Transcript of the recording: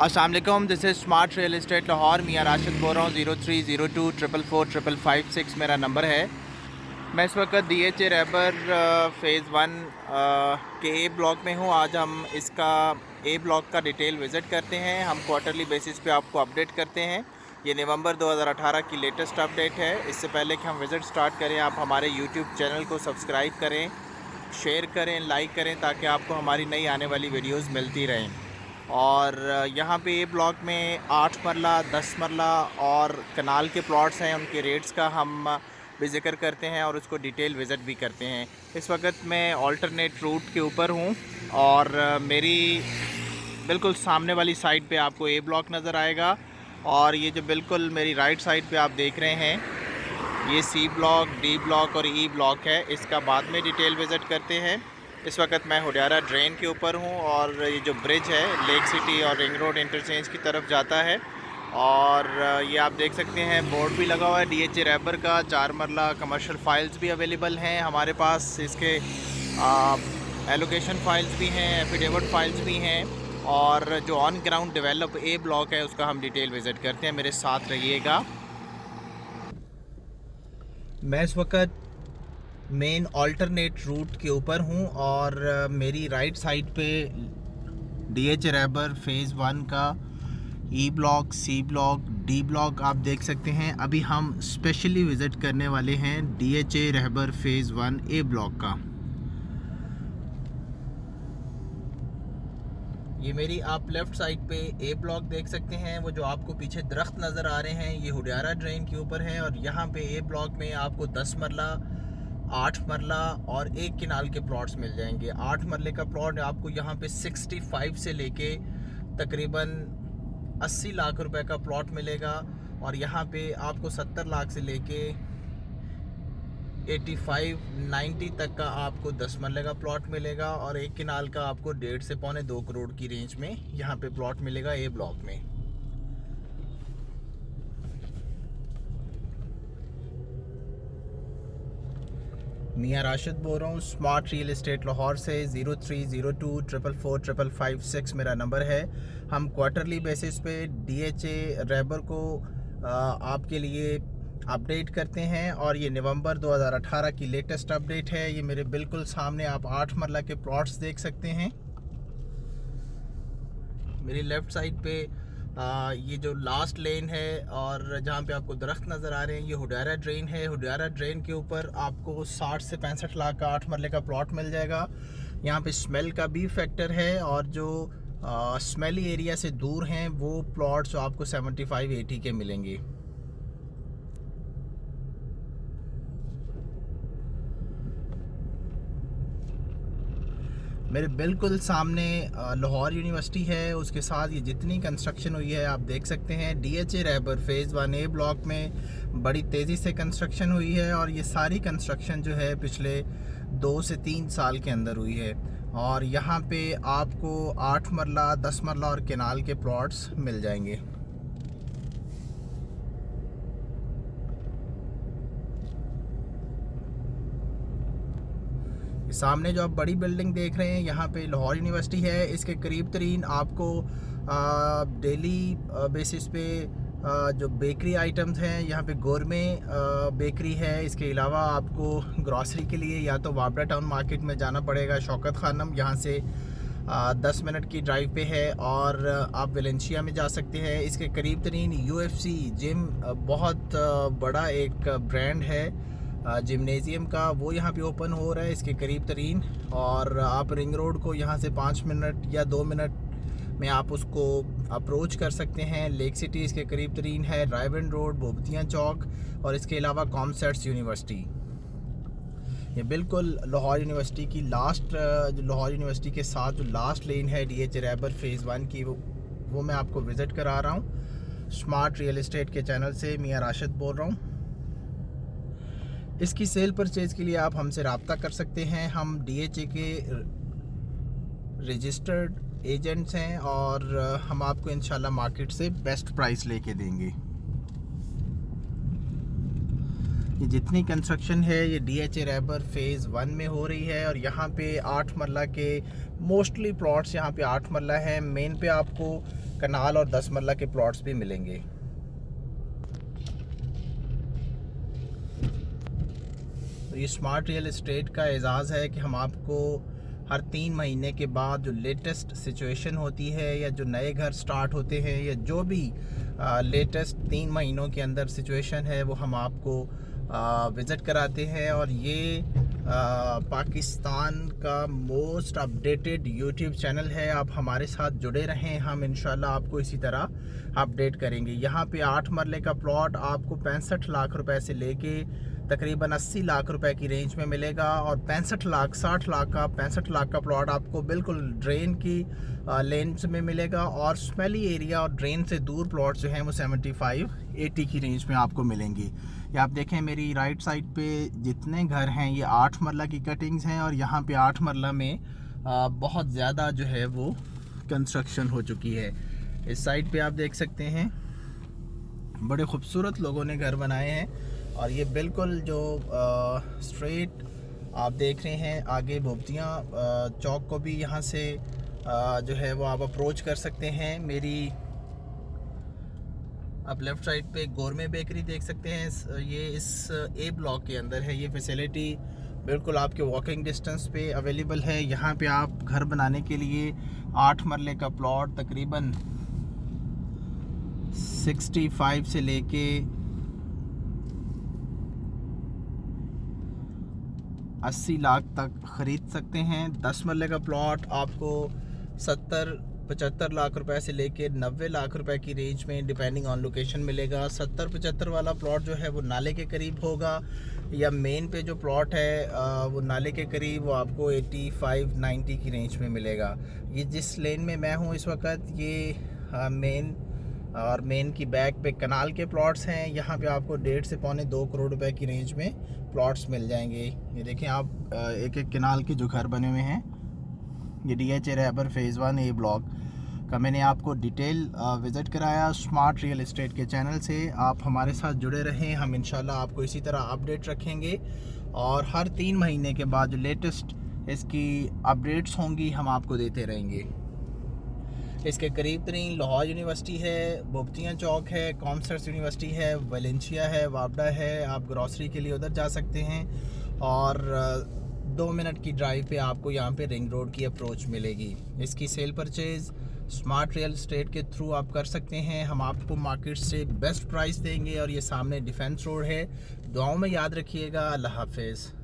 अस्सलाम वालेकुम, this is smart real estate Lahore. मियाँ राशिद बोल रहा हूँ। 0302 444 मेरा नंबर है। मैं इस वक्त DHA रैबर फ़ेज़ 1 के ए ब्लॉक में हूँ। आज हम इसका ए ब्लॉक का डिटेल विज़िट करते हैं। हम क्वार्टरली बेसिस पे आपको अपडेट करते हैं। ये नवंबर 2018 की लेटेस्ट अपडेट है। इससे पहले कि हम विज़िट स्टार्ट करें, आप हमारे यूट्यूब चैनल को सब्सक्राइब करें, शेयर करें, लाइक करें, ताकि आपको हमारी नई आने वाली वीडियोज़ मिलती रहें। और यहाँ पे ये ब्लॉक में 8 मरला, 10 मरला और कनाल के प्लॉट्स हैं। उनके रेट्स का हम भी ज़िक्र करते हैं और उसको डिटेल विज़िट भी करते हैं। इस वक्त मैं ऑल्टरनेट रूट के ऊपर हूँ और मेरी बिल्कुल सामने वाली साइड पे आपको ए ब्लॉक नज़र आएगा और ये जो बिल्कुल मेरी राइट साइड पे आप देख रहे हैं, ये सी ब्लॉक, डी ब्लॉक और ई ब्लॉक है। इसका बाद में डिटेल विज़िट करते हैं। इस वक्त मैं हुडियारा ड्रेन के ऊपर हूँ और ये जो ब्रिज है लेक सिटी और रिंग रोड इंटरचेंज की तरफ जाता है। और ये आप देख सकते हैं बोर्ड भी लगा हुआ है DHA रैबर का। 4 मरला कमर्शियल फ़ाइल्स भी अवेलेबल हैं हमारे पास। इसके एलोकेशन फ़ाइल्स भी हैं, एफिडेविट फ़ाइल्स भी हैं। और जो on ground develop A block है उसका हम डिटेल विज़िट करते हैं। मेरे साथ रहिएगा। मैं इस वक्त मेन ऑल्टरनेट रूट के ऊपर हूँ और मेरी राइट साइड पे DHA रैबर फ़ेज़ 1 का E block, C block, D block आप देख सकते हैं। अभी हम स्पेशली विज़िट करने वाले हैं DHA Rahbar phase 1 A block का। ये मेरी आप लेफ़्ट साइड पे ए ब्लॉक देख सकते हैं। वो जो आपको पीछे दरख्त नज़र आ रहे हैं, ये हुडियारा ड्रेन के ऊपर है। और यहाँ पे ए ब्लॉक में आपको 10 मरला, 8 मरला और 1 किनाल के प्लॉट्स मिल जाएंगे। 8 मरले का प्लॉट आपको यहाँ पे 65 से लेके तकरीबन 80 लाख रुपए का प्लॉट मिलेगा। और यहाँ पे आपको 70 लाख से लेके 85-90 तक का आपको 10 मरले का प्लॉट मिलेगा। और 1 किनाल का आपको 1.5 से पौने 2 करोड़ की रेंज में यहाँ पे प्लॉट मिलेगा ए ब्लॉक में। मियाँ राशिद बोल रहा हूँ, स्मार्ट रियल एस्टेट लाहौर से। 0302 444 मेरा नंबर है। हम क्वार्टरली बेसिस पे DHA रैबर को आपके लिए अपडेट करते हैं और ये नवंबर 2018 की लेटेस्ट अपडेट है। ये मेरे बिल्कुल सामने आप 8 मरला के प्लॉट्स देख सकते हैं। मेरी लेफ़्ट साइड पे ये जो लास्ट लेन है और जहाँ पे आपको दरख्त नज़र आ रहे हैं, ये हुडियारा ड्रेन है। हुडियारा ड्रेन के ऊपर आपको 60 से 65 लाख का 8 मरले का प्लॉट मिल जाएगा। यहाँ पे स्मेल का भी फैक्टर है और जो स्मेली एरिया से दूर हैं वो प्लॉट्स आपको 75-80 के मिलेंगे। मेरे बिल्कुल सामने लाहौर यूनिवर्सिटी है, उसके साथ ये जितनी कंस्ट्रक्शन हुई है आप देख सकते हैं। DHA Rahbar phase 1 A block में बड़ी तेज़ी से कंस्ट्रक्शन हुई है और ये सारी कंस्ट्रक्शन जो है पिछले 2 से 3 साल के अंदर हुई है। और यहाँ पे आपको 8 मरला, 10 मरला और केनाल के प्लॉट्स मिल जाएंगे। सामने जो आप बड़ी बिल्डिंग देख रहे हैं, यहाँ पे लाहौर यूनिवर्सिटी है। इसके करीब तरीन आपको डेली बेसिस पे जो बेकरी आइटम्स हैं, यहाँ पे गोरमे बेकरी है। इसके अलावा आपको ग्रॉसरी के लिए या तो वापडा टाउन मार्केट में जाना पड़ेगा। शौकत खानम यहाँ से 10 मिनट की ड्राइव पे है। और आप वेलेंशिया में जा सकते हैं। इसके करीब तरीन UFC जिम बहुत बड़ा एक ब्रांड है जिमनेज़ियम का, वो यहाँ पे ओपन हो रहा है इसके करीब तरीन। और आप रिंग रोड को यहाँ से 5 मिनट या 2 मिनट में आप उसको अप्रोच कर सकते हैं। लेक सिटी इसके करीब तरीन है, रायवन रोड, बोबतियाँ चौक और इसके अलावा कॉमसेट्स यूनिवर्सिटी। ये बिल्कुल लाहौर यूनिवर्सिटी की लाहौर यूनिवर्सिटी के साथ जो लास्ट लेन है DHA रैबर फ़ेज़ 1 की, वो मैं आपको विज़िट करा रहा हूँ। स्मार्ट रियल एस्टेट के चैनल से मियाँ राशिद बोल रहा हूँ। इसकी सेल परचेज़ के लिए आप हमसे रब्ता कर सकते हैं। हम DHA के रजिस्टर्ड एजेंट्स हैं और हम आपको इंशाल्लाह मार्केट से बेस्ट प्राइस लेके देंगे। ये जितनी कंस्ट्रक्शन है ये DHA रैबर फ़ेज़ 1 में हो रही है और यहाँ पे 8 मरला के मोस्टली प्लॉट्स यहाँ पे 8 मरला है। मेन पे आपको कनाल और 10 मरला के प्लॉट्स भी मिलेंगे। तो ये स्मार्ट रियल एस्टेट का एजाज़ है कि हम आपको हर 3 महीने के बाद जो लेटेस्ट सिचुएशन होती है या जो नए घर स्टार्ट होते हैं या जो भी लेटेस्ट 3 महीनों के अंदर सिचुएशन है वो हम आपको विज़िट कराते हैं। और ये पाकिस्तान का मोस्ट अपडेटेड यूट्यूब चैनल है। आप हमारे साथ जुड़े रहें, हम इंशाल्लाह आपको इसी तरह अपडेट करेंगे। यहाँ पे 8 मरले का प्लॉट आपको 65 लाख रुपए से लेके तकरीबन 80 लाख रुपए की रेंज में मिलेगा। और 65 लाख 60 लाख का प्लॉट आपको बिल्कुल ड्रेन की लेंस में मिलेगा। और स्मेली एरिया और ड्रेन से दूर प्लॉट जो हैं वो 75-80 की रेंज में आपको मिलेंगी। ये आप देखें मेरी राइट साइड पे जितने घर हैं ये 8 मरला की कटिंग्स हैं। और यहाँ पे 8 मरला में बहुत ज़्यादा जो है वो कंस्ट्रक्शन हो चुकी है। इस साइड पे आप देख सकते हैं बड़े खूबसूरत लोगों ने घर बनाए हैं। और ये बिल्कुल जो स्ट्रेट आप देख रहे हैं आगे भोपतियाँ चौक को भी यहाँ से जो है वो आप अप्रोच कर सकते हैं। मेरी आप लेफ़्ट साइड पे गोरमे बेकरी देख सकते हैं, ये इस ए ब्लॉक के अंदर है। ये फैसिलिटी बिल्कुल आपके वॉकिंग डिस्टेंस पे अवेलेबल है। यहाँ पे आप घर बनाने के लिए 8 मरले का प्लॉट तकरीबन 65 से लेके 80 लाख तक ख़रीद सकते हैं। 10 मरले का प्लॉट आपको 70-75 लाख रुपए से लेके 90 लाख रुपए की रेंज में डिपेंडिंग ऑन लोकेशन मिलेगा। 70-75 वाला प्लॉट जो है वो नाले के करीब होगा, या मेन पे जो प्लॉट है वो नाले के करीब, वो आपको 85-90 की रेंज में मिलेगा। ये जिस लेन में मैं हूँ इस वक्त ये मेन और मेन की बैक पे कनाल के प्लॉट्स हैं। यहाँ पे आपको 1.5 से पौने 2 करोड़ रुपए की रेंज में प्लॉट्स मिल जाएंगे। ये देखें आप एक एक कनाल के जो घर बने हुए हैं। ये DHA Rahbar phase 1 A block का मैंने आपको डिटेल विज़िट कराया स्मार्ट रियल एस्टेट के चैनल से। आप हमारे साथ जुड़े रहें, हम इंशाल्लाह आपको इसी तरह अपडेट रखेंगे। और हर 3 महीने के बाद जो लेटेस्ट इसकी अपडेट्स होंगी हम आपको देते रहेंगे। इसके करीब तरीन लाहौर यूनिवर्सिटी है, भोपतियाँ चौक है, कॉमर्स यूनिवर्सिटी है, वेलेंशिया है, वापडा है। आप ग्रॉसरी के लिए उधर जा सकते हैं। और 2 मिनट की ड्राइव पे आपको यहाँ पे रिंग रोड की अप्रोच मिलेगी। इसकी sale purchase smart real estate के थ्रू आप कर सकते हैं। हम आपको मार्केट से बेस्ट प्राइस देंगे। और ये सामने डिफेंस रोड है। दुआओं में याद रखिएगा। अल्लाह हाफिज़।